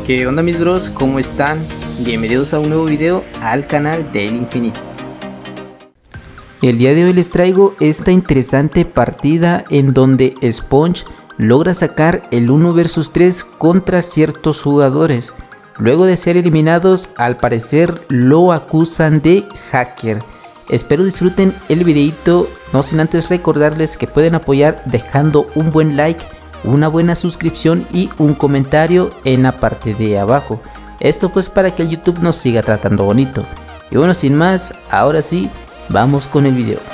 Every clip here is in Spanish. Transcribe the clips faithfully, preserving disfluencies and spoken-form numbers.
¿Qué onda mis bros? ¿Cómo están? Bienvenidos a un nuevo video al canal del Infinito. El día de hoy les traigo esta interesante partida en donde Sponge logra sacar el uno versus tres contra ciertos jugadores. Luego de ser eliminados, al parecer lo acusan de hacker. Espero disfruten el videito, no sin antes recordarles que pueden apoyar dejando un buen like, una buena suscripción y un comentario en la parte de abajo. Esto pues para que el YouTube nos siga tratando bonito. Y bueno, sin más, ahora sí, vamos con el video.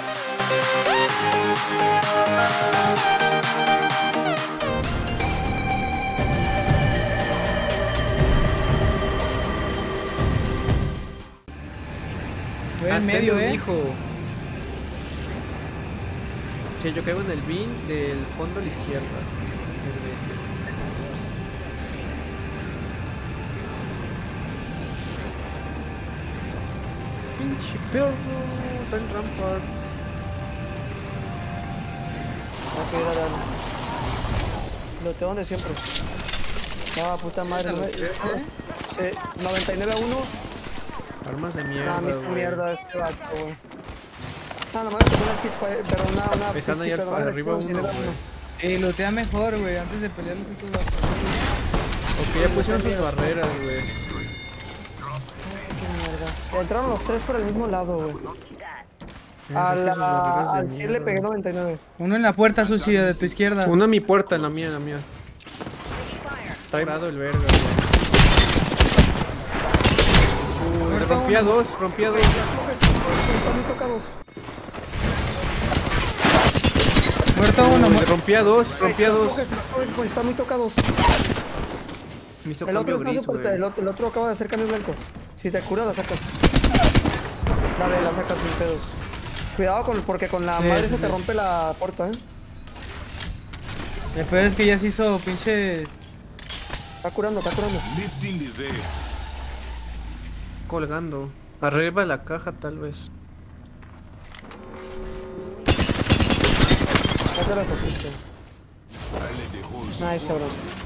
En medio, eh. Dijo. Che, yo caigo en el bin del fondo a la izquierda. Pinche perro, está en Rampart. Ok, dale, dale. Lo tengo de siempre. Ah, puta madre. ¿No? Eh, noventa y nueve a uno. Armas de mierda. Ah, misma wey. mierda este vato, güey. Ah, nomás que una kit fue, pero una, una. Empezando ahí al- perdón, arriba noventa y nueve a uno, uno. Eh, lotea mejor, güey, antes de pelear los otros dos. Ok, ya pusieron sus barreras, güey. Qué mierda. Entraron los tres por el mismo lado, güey. Mira, A es que sus barreras la, de al C I R le mierda. pegué noventa y nueve. Uno en la puerta sucia de tu izquierda. Uno en mi puerta, en la mía, en la mía. Está grado el verga, güey. Uy, rompía dos, rompía dos. Están muy tocados. Muerto uno, Uy, mu- rompía dos, rompía dos. Están muy tocados. Me hizo El otro cambio está gris, súper. güey. El, otro- el otro acaba de hacer cambio blanco. Si te curas, la sacas. Dale, la sacas sin pedos. Cuidado con, porque con la Sí, madre sí, se te sí. rompe la puerta, eh. El peor es que ya se hizo pinche. Está curando, está curando. Colgando. Arriba de la caja, tal vez. Saca la cosita. Nice, cabrón.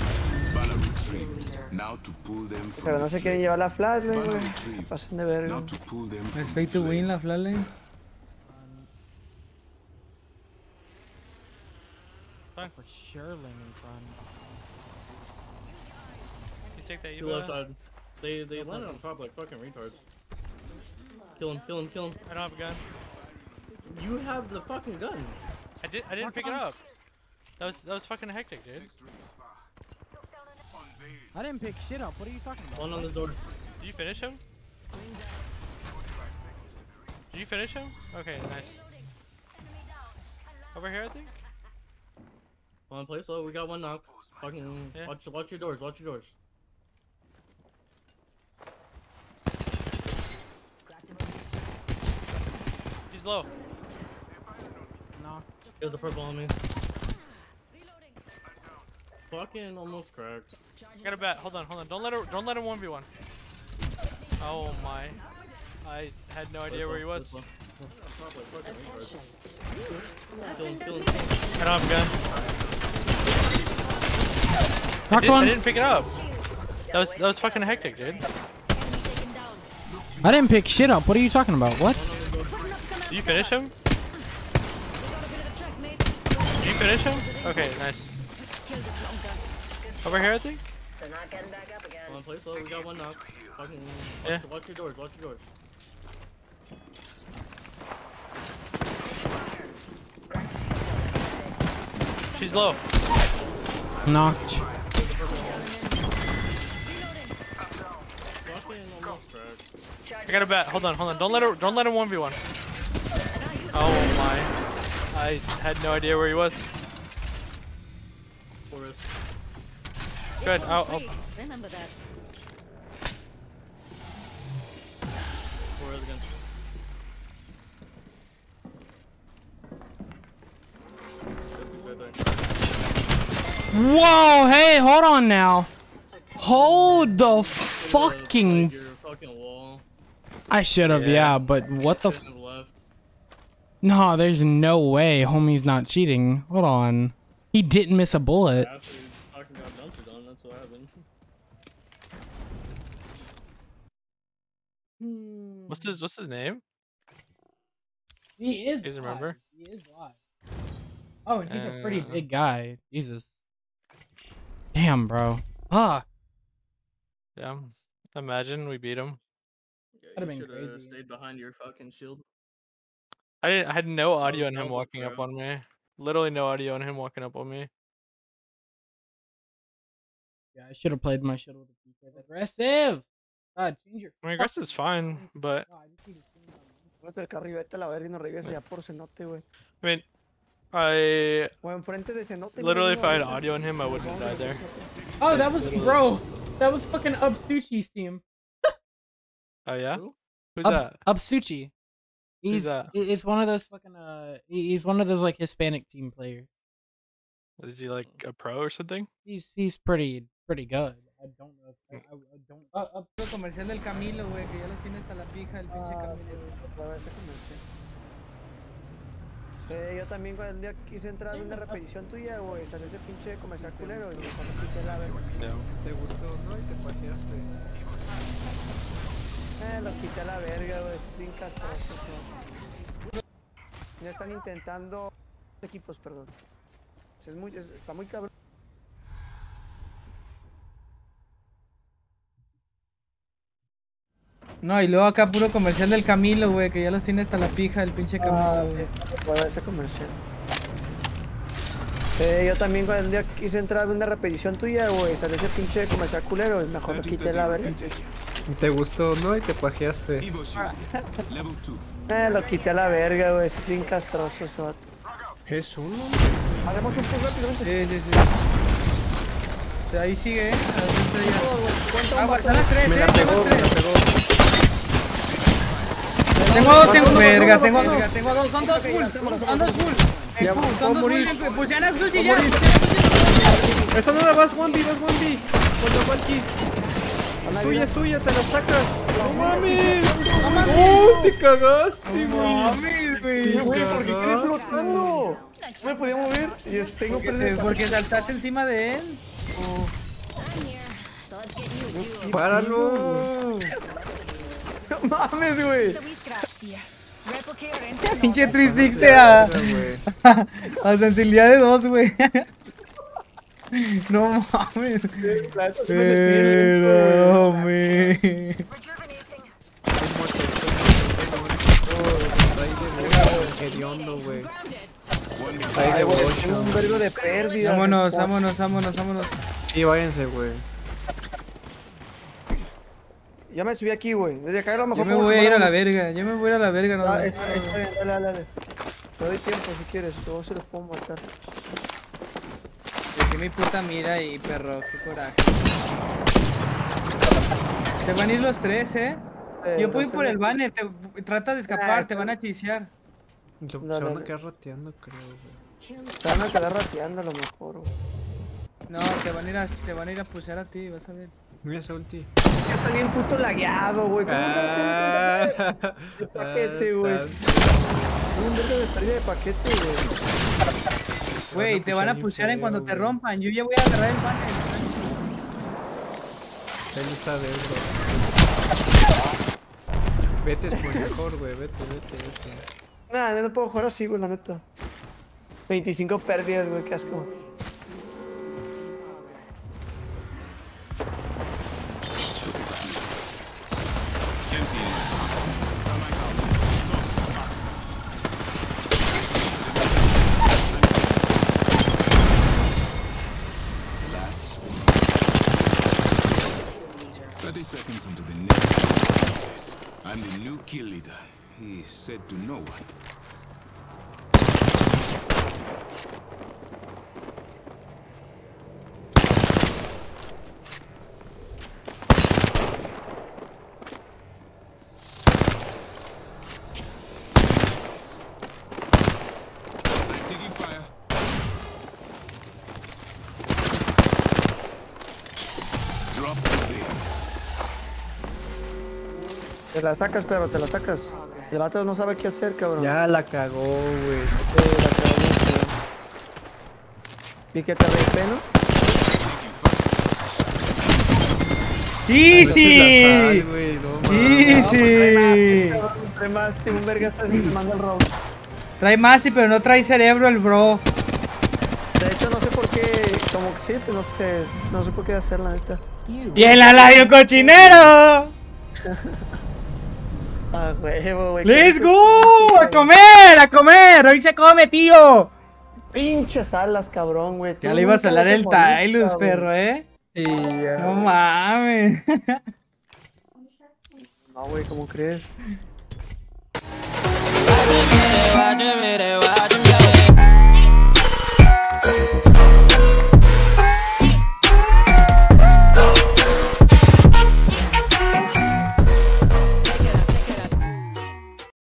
Pero no se quieren llevar la flash, güey. Pasen de verga. Es fake to win la flatlane. For sure, in front. You take that, Two you left side. They they landed on top like fucking retards. Kill him, kill him, kill him. I don't have a gun. You have the fucking gun. I did. I didn't pick it up. That was that was fucking hectic, dude. I didn't pick shit up. What are you talking about? One on this door. Did you finish him? Did you finish him? Okay, nice. Over here, I think. One place. So we got one knock. Fucking Yeah. watch watch your doors. Watch your doors. He's low. Knock. There's a purple on me. Fucking almost cracked. I got a bat. Hold on, hold on. Don't let her. Don't let him one v one. Oh my. I had no idea where he was. Kill him, kill him. I don't have a gun. I, did, I didn't pick it up. That was that was fucking hectic, dude. I didn't pick shit up. What are you talking about? What? Did you finish him? Did you finish him? Okay, nice. Over here, I think. One place. So we got one knock. Fucking watch, Yeah. watch your doors. Watch your doors. She's low. Knocked. Fucking almost cracked. I got a bat. Hold on, hold on. Don't let her. Don't let him one v one. Oh my! I had no idea where he was. Forest. Good. I'll, I'll, Remember that. Forest again. Right there. Whoa, hey, hold on now. Hold the fucking... Like your fucking wall. I should have, Yeah. yeah, but what the... F To the left. no, there's no way homie's not cheating. Hold on. He didn't miss a bullet. After you fucking got dumped on, that's what happened. What's his What's his name? He is. You guys live. remember? He is live. Oh, and he's a pretty Uh, big guy. Jesus. Damn, bro. Ah. Yeah. Imagine we beat him. Yeah, That'd you been should have crazy. stayed behind your fucking shield. I didn't. I had no That audio was- on that him was a walking up pro. on me. Literally no audio on him walking up on me. Yeah, I should have played my shit with the P K. Aggressive. God, change your. I mean, aggressive's fine, but No, I just need to change my mind. Vete al carro y vete a la verga y no regresa ya por cenote, güey. I mean, I O enfrente de cenote. güey, literally no if I had avisa. audio on him, I wouldn't have died there. Oh, that was Literally. bro. That was fucking Upsuchi's team. Oh yeah. Who? Who's Up, that? Upsuchi. He's. that? i- It's one of those fucking uh. he- He's one of those like Hispanic team players. Is he like a pro or something? He's he's pretty pretty good. I don't know. If, I, I, I don't. Ah, ah, puro comercial del Camilo, güey, que ya los tiene hasta la pija el pinche Ah, Camilo. sí, güey. está otra vez ese comercial. Sí, yo también cuando el día quise entrar en una repetición tuya, güey, salió ese pinche comercial culero y mejor me quité la verga. Te gustó, ¿no? Y te pajeaste. Eh, lo quité a la verga, güey, es bien castroso, güey. Ya están intentando equipos, perdón. Es muy, es- está muy cabrón. No, y luego acá puro comercial del Camilo, güey, que ya los tiene hasta la pija el pinche Camilo, Ah, güey. sí, está muy bueno ese comercial. Sí, yo también cuando el día quise entrar en una repetición tuya, güey, salió ese pinche comercial culero y mejor lo quité la verga. Te gustó, ¿no? Y te pajeaste. Eh, lo quité a la verga, güey, es bien castroso ese vato. Es uno. Hacemos un push rápidamente. Sí, sí, sí. O sea, ahí sigue, ¿eh? A ver, ahorita ya. ¿Cuánto Ah, va a están las tres, Me ¿eh? la Están pegó, las me la tres. pegó. Tengo, tengo, no, verga, no, tengo no, verga, no. tengo dos, son dos Ok, full, hacémoslo, son dos full. Eh, Ya, full, puedo son dos full, morir. eh, pues ya las Sushi, Puedo ya. morir. Esta no la vas, one B, vas one B. Cuando Valky. Es tuya, es tuya, te la sacas. No mames. ¡Oh, te cagaste, güey! Mames, güey. Sí, güey, ¿por qué quedé cagaste. flotando? No me podía mover y es- tengo Porque, pérdida de porque saltaste encima de él. ¡Páralo! No mames, güey. Pinche trescientos sesenta a, Güey. a sensibilidad de dos, güey. No mames. Pero, me. Hediondo, güey. Ay, güey, tengo un vergo de pérdidas. Vámonos, Está- vámonos, vámonos, vámonos. Sí, váyanse, güey. Ya me subí aquí, güey. Desde acá a lo Yo mejor me puedo voy a ir a tomar la uno. verga, yo me voy a ir a la verga, no. Ah, está, está bien, dale, dale, dale. Te doy tiempo si quieres, luego se los puedo matar. De que mi puta mira y perro, qué coraje. Te van a ir los tres, eh. Eh, Yo puedo no ir sé, por no- el banner, te, trata de escapar, Ah, te está van a bien. chisear. Lo- Se Dale, van a dale. quedar rateando, creo, güey. Se van a quedar rateando a lo mejor, güey. No, te van a ir a, te van a ir a pusear a ti, vas a ver. Mira esa ulti. Ya está bien puto lagueado, güey. ¿Cómo no tengo tanta de paquete, güey? Tengo un vergo de pérdida de paquete, güey. Güey, te van a pusear pusear en bien cuando feo, te güey. rompan. Yo ya voy a agarrar el banner. Él está dentro. Vete es muy mejor, güey. Vete, vete, vete. Nah, no puedo jugar así, güey, la neta. veinticinco pérdidas, güey, qué asco. thirty seconds into the next crisis. I'm the new kill leader. He said to no one. I'm taking fire. Drop the bin. Te la sacas, perro, te la sacas. El vato no sabe qué hacer, cabrón. Ya la cagó, güey. Sí, la cagó mucho. ¿Y que te reí, ¿no? ¡Easy! güey, no mames. ¡Easy! Trae más, tiene un vergazo y te manda el round. Trae Masi, pero no trae cerebro el bro. De hecho, no sé por qué, como que sí, pues no sé, no sé por qué hacer la neta. ¡Bien la labio cochinero! Ah, huevo, güey. ¡Let's go! ¡A comer! ¡A comer! ¡Hoy se come, tío! Pinches alas, cabrón, güey. Ya Tú le iba a nunca salar te el molesta, Tylus, güey. perro, ¿eh? Y ya. No mames. No, güey, ¿cómo crees?